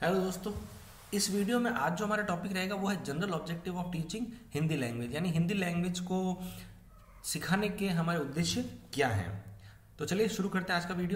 Hello दोस्तों। इस video में आज जो हमारा टॉपिक रहेगा वो है general objective of teaching Hindi language, यानी हिंदी लैंग्वेज को सिखाने के हमारे उद्देश्य क्या हैं। तो चलिए शुरू करते हैं आज का वीडियो।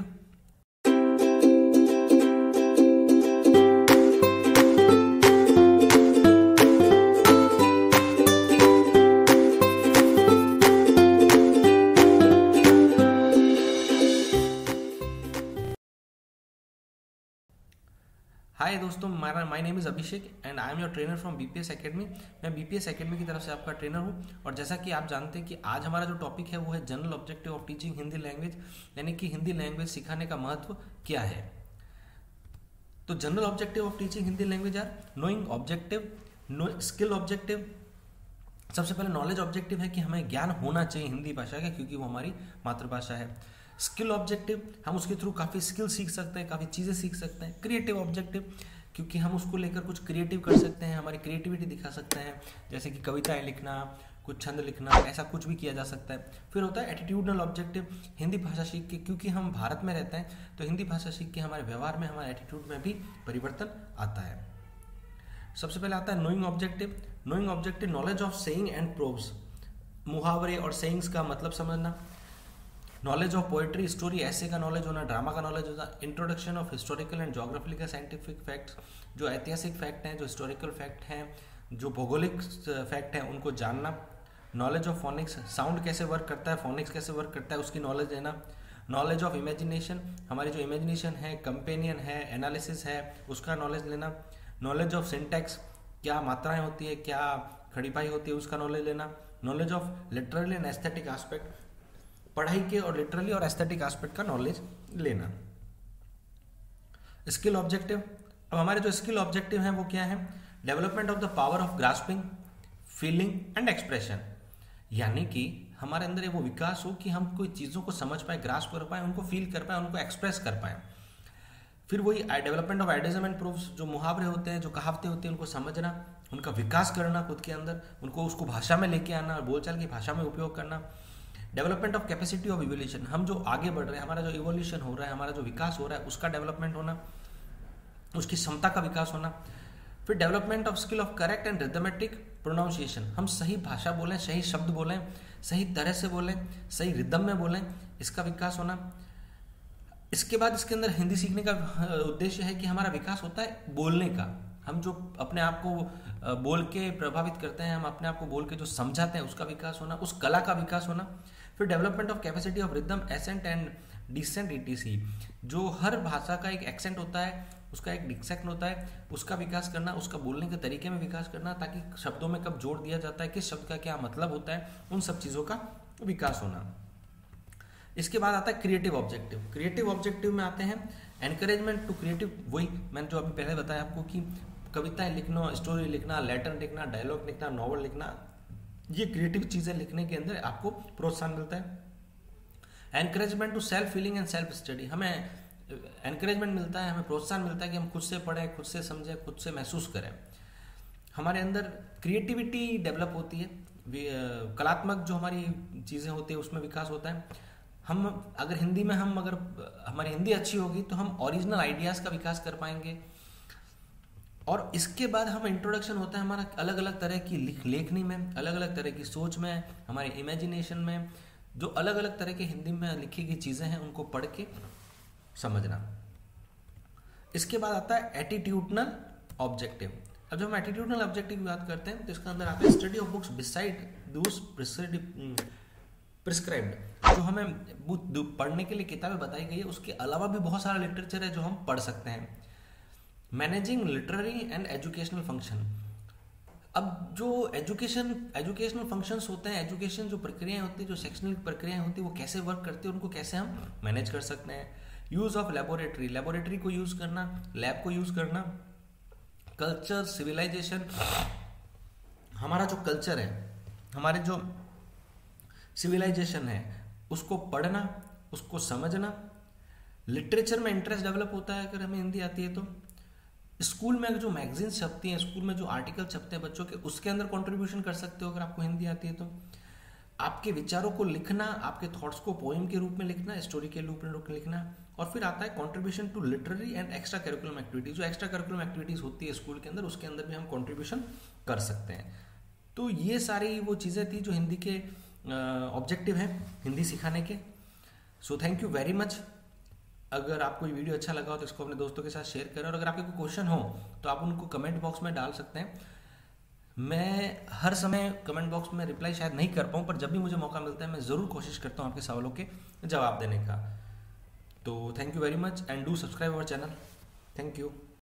हाय दोस्तों, my name is Abhishek and I am your trainer from BPS academy. मैं बीपीएस एकेडमी की तरफ से आपका ट्रेनर हूँ। और जैसा कि आप जानते हैं कि आज हमारा जो टॉपिक है वो है general objective of teaching Hindi language, यानी कि हिंदी लैंग्वेज सिखाने का महत्व क्या है। तो general objective of teaching Hindi language are knowing objective, skill objective. सबसे पहले नॉलेज ऑब्जेक्टिव है कि हमें ज्ञान होना चाहिए हिंदी भाषा का, क्योंकि वो हमारी मातृभाषा है। स्किल ऑब्जेक्टिव, हम उसके थ्रू काफ़ी स्किल सीख सकते हैं, काफ़ी चीज़ें सीख सकते हैं। क्रिएटिव ऑब्जेक्टिव, क्योंकि हम उसको लेकर कुछ क्रिएटिव कर सकते हैं, हमारी क्रिएटिविटी दिखा सकते हैं, जैसे कि कविताएं लिखना, कुछ छंद लिखना, ऐसा कुछ भी किया जा सकता है। फिर होता है एटीट्यूडनल ऑब्जेक्टिव, हिंदी भाषा सीख के, क्योंकि हम भारत में रहते हैं तो हिंदी भाषा सीख के हमारे व्यवहार में, हमारे एटीट्यूड में भी परिवर्तन आता है। सबसे पहले आता है knowing objective. Knowing objective knowledge of saying and proverbs, मुहावरे और सेइंग्स का मतलब समझना। नॉलेज ऑफ पोएट्री, स्टोरी, ऐसे का नॉलेज होना, ड्रामा का नॉलेज होना। Introduction of historical and geographical scientific facts, जो ऐतिहासिक फैक्ट हैं, जो हिस्टोरिकल फैक्ट हैं, जो भौगोलिक फैक्ट हैं, उनको जानना। नॉलेज ऑफ फोनिक्स, साउंड कैसे वर्क करता है, फोनिक्स कैसे वर्क करता है, उसकी नॉलेज लेना। नॉलेज ऑफ इमेजिनेशन, हमारी जो इमेजिनेशन है, कंपेनियन है, एनालिसिस है, उसका नॉलेज लेना। नॉलेज ऑफ सिंटैक्स, क्या मात्राएं होती है, क्या खड़ीपाई होती है, उसका नॉलेज लेना। Knowledge of literally and aesthetic aspect, पढ़ाई के और लिटरली और एस्थेटिक एस्पेक्ट का नॉलेज लेना। स्किल ऑब्जेक्टिव, अब हमारे जो स्किल ऑब्जेक्टिव हैं वो क्या है? Development of the power of grasping, feeling and expression, यानी कि हमारे अंदर वो विकास हो कि हम कोई चीज़ों को समझ पाए, ग्रास्प कर पाए, उनको फील कर पाए, उनको एक्सप्रेस कर पाए। फिर वही development of idiomism and proofs, जो मुहावरे होते हैं, जो कहावतें होती हैं, उनको समझना, उनका विकास करना खुद के अंदर, उनको उसको भाषा में लेके आना, बोलचाल की भाषा में उपयोग करना। Development of capacity of evolution, हम जो आगे बढ़ रहे हैं, हमारा जो इवोल्यूशन हो रहा है, हमारा जो विकास हो रहा है, उसका डेवलपमेंट होना, उसकी क्षमता का विकास होना। फिर development of skill of correct and rhythmic pronunciation, हम सही भाषा बोलें, सही शब्द बोलें, सही तरह से बोलें, सही रिदम में बोलें, इसका विकास होना। इसके बाद इसके अंदर हिंदी सीखने का उद्देश्य है कि हमारा विकास होता है बोलने का। हम जो अपने आप को बोल के प्रभावित करते हैं, हम अपने आप को बोल के जो समझाते हैं, उसका विकास होना, उस कला का विकास होना। फिर development of capacity of rhythm, ascent and descent ETC, जो हर भाषा का एक एक्सेंट होता है, उसका एक डिसेंट होता है, उसका विकास करना, उसका बोलने के तरीके में विकास करना, ताकि शब्दों में कब जोड़ दिया जाता है, किस शब्द का क्या मतलब होता है, उन सब चीज़ों का विकास होना। इसके बाद आता है क्रिएटिव ऑब्जेक्टिव। क्रिएटिव ऑब्जेक्टिव में आते हैं एनकरेजमेंट टू क्रिएटिव, वही मैंने जो अभी पहले बताया आपको कि कविताएं लिखना, स्टोरी लिखना, लेटर लिखना, डायलॉग लिखना, नॉवल लिखना, ये क्रिएटिव चीज़ें लिखने के अंदर आपको प्रोत्साहन मिलता है। Encouragement to self feeling and self study, हमें एनकरेजमेंट मिलता है, हमें प्रोत्साहन मिलता है कि हम खुद से पढ़ें, खुद से समझें, खुद से महसूस करें। हमारे अंदर क्रिएटिविटी डेवलप होती है, कलात्मक जो हमारी चीज़ें होती है उसमें विकास होता है। हम अगर हिंदी में अगर हमारी हिंदी अच्छी होगी तो हम ओरिजिनल आइडियाज़ का विकास कर पाएंगे। और इसके बाद हम इंट्रोडक्शन होता है हमारा अलग अलग तरह की लेखनी में, अलग अलग तरह की सोच में, हमारे इमेजिनेशन में, जो अलग अलग तरह के हिंदी में लिखी गई चीज़ें हैं उनको पढ़ के समझना। इसके बाद आता है एटीट्यूडनल ऑब्जेक्टिव। अब जब हम एटीट्यूडनल ऑब्जेक्टिव की बात करते हैं तो इसका अंदर आता है study of books beside those prescribed, जो हमें पढ़ने के लिए किताबें बताई गई है, उसके अलावा भी बहुत सारा लिटरेचर है जो हम पढ़ सकते हैं। Managing literary and educational function, अब जो एजुकेशनल फंक्शंस होते हैं, एजुकेशन जो प्रक्रियाएं होती है, जो शैक्षणिक प्रक्रियाएं होती है, वो कैसे वर्क करती है, उनको कैसे हम मैनेज कर सकते हैं। यूज़ ऑफ लेबोरेटरी, लेबोरेटरी को यूज़ करना, लैब को यूज़ करना। कल्चर, सिविलाइजेशन, हमारा जो कल्चर है, हमारे जो सिविलाइजेशन है, उसको पढ़ना, उसको समझना। लिटरेचर में इंटरेस्ट डेवलप होता है अगर हमें हिंदी आती है तो। स्कूल में जो मैगजीन्स छपती हैं, स्कूल में जो आर्टिकल छपते हैं बच्चों के, उसके अंदर कंट्रीब्यूशन कर सकते हो अगर आपको हिंदी आती है तो। आपके विचारों को लिखना, आपके थॉट्स को पोएम के रूप में लिखना, स्टोरी के रूप में लिखना। और फिर आता है contribution to literary and extra curriculum activities. जो एक्स्ट्रा करिकुलम एक्टिविटीज होती है स्कूल के अंदर, उसके अंदर भी हम कंट्रीब्यूशन कर सकते हैं। तो ये सारी वो चीज़ें थी जो हिंदी के ऑब्जेक्टिव हैं हिंदी सिखाने के। So thank you very much. अगर आपको ये वीडियो अच्छा लगा हो तो इसको अपने दोस्तों के साथ शेयर करें, और अगर आपके कोई क्वेश्चन हो तो आप उनको कमेंट बॉक्स में डाल सकते हैं। मैं हर समय कमेंट बॉक्स में रिप्लाई शायद नहीं कर पाऊँ, पर जब भी मुझे मौका मिलता है मैं ज़रूर कोशिश करता हूँ आपके सवालों के जवाब देने का। तो thank you very much and do subscribe our channel. Thank you.